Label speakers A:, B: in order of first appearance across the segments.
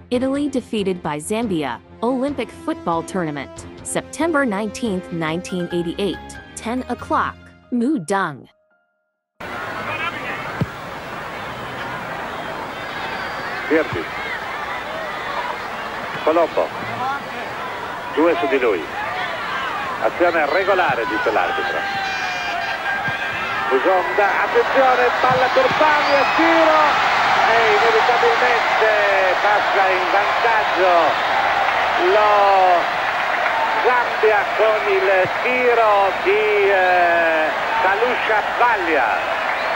A: Italy defeated by Zambia, Olympic football tournament, September 19, 1988, 10 o'clock, Mudang.
B: Virtus. Colombo. 2 su di lui. Azione regolare, dice l'arbitro. Musonda, attenzione, palla per Baglia, tiro e inevitabilmente passa in vantaggio lo Zambia con il tiro di Kalusha Baglia.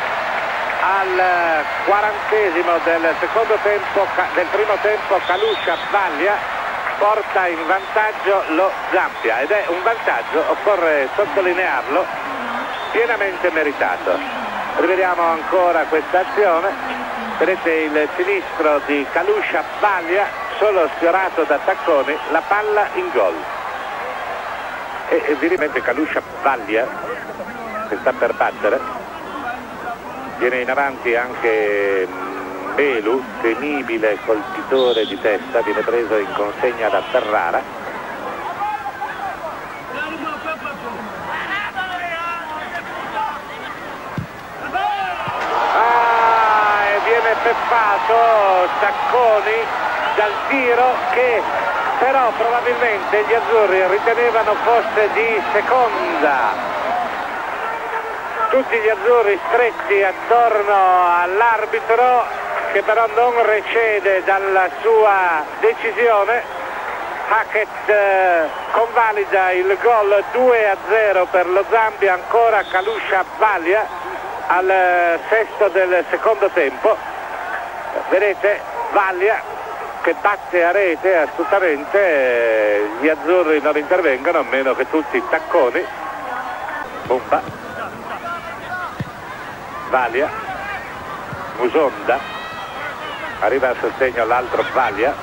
B: Al 40° del primo tempo Kalusha Baglia porta in vantaggio lo Zambia ed è un vantaggio, occorre sottolinearlo, pienamente meritato. Rivediamo ancora questa azione. Vedete il sinistro di Kalusha Baglia solo sfiorato da Tacconi, la palla in gol. E evidentemente Kalusha Baglia che sta per battere. Viene in avanti anche Belu, temibile colpitore di testa, viene preso in consegna da Ferrara. E viene peppato Tacconi dal tiro che però probabilmente gli azzurri ritenevano fosse di seconda. Tutti gli azzurri stretti attorno all'arbitro che però non recede dalla sua decisione. Hackett convalida il gol 2-0 per lo Zambia, ancora Kalusha Baglia al 6° del secondo tempo. Vedete Baglia che batte a rete astutamente, gli azzurri non intervengono a meno che tutti Tacconi. Bomba. Baglia, Musonda, arriva a sostegno l'altro Baglia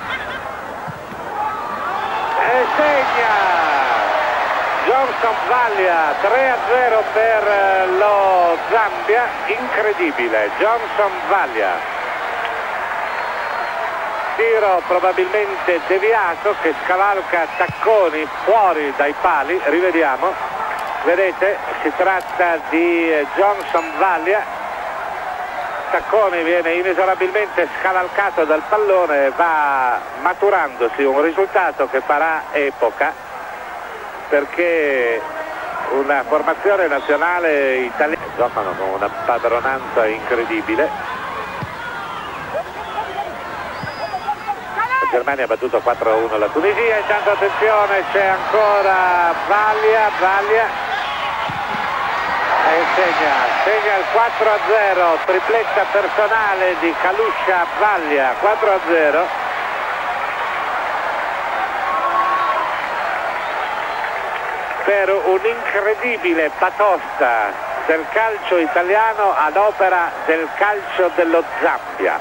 B: e segna Johnson Baglia, 3-0 per lo Zambia, incredibile, Johnson Baglia. Tiro probabilmente deviato che scavalca Tacconi fuori dai pali, rivediamo, vedete si tratta di Johnson Baglia. Tacconi viene inesorabilmente scavalcato dal pallone, va maturandosi un risultato che farà epoca perché una formazione nazionale italiana giocano con una padronanza incredibile. La Germania ha battuto 4-1 la Tunisia, intanto attenzione c'è ancora Baglia e segna il 4-0, tripletta personale di Kalusha Baglia, 4-0. Per un'incredibile batosta del calcio italiano ad opera del calcio dello Zambia,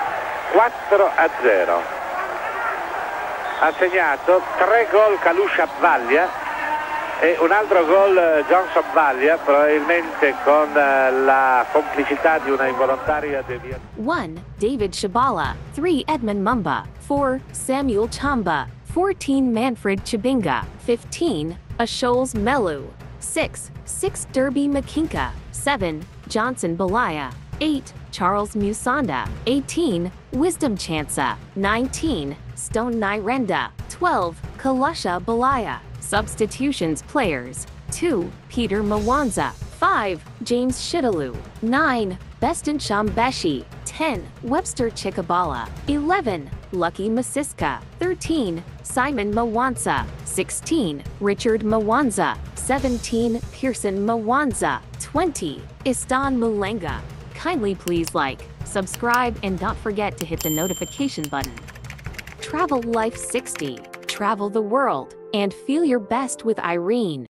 B: 4-0. Ha segnato 3 gol Kalusha Baglia e un altro gol Johnson Baglia, probabilmente con la complicità di una involontaria deviazione.
A: 1. David Shabala. 3. Edmund Mumba. 4. Samuel Chamba. 14. Manfred Chibinga. 15. Asholes Melu. 6. Derby Makinka. 7. Johnson Balaya. 8. Charles Musonda. 18. Wisdom Chansa. 19. Stone Nirenda. 12. Kalusha Balaya. Substitutions players. 2. Peter Mwanza. 5. James Shidalu. 9. Beston Shambeshi. 10. Webster Chikabala. 11. Lucky Masiska. 13. Simon Mwanza. 16. Richard Mwanza. 17. Pearson Mwanza. 20. Istan Mulenga. Kindly please like, subscribe, and don't forget to hit the notification button. Travel Life 60. Travel the world and feel your best with Irene.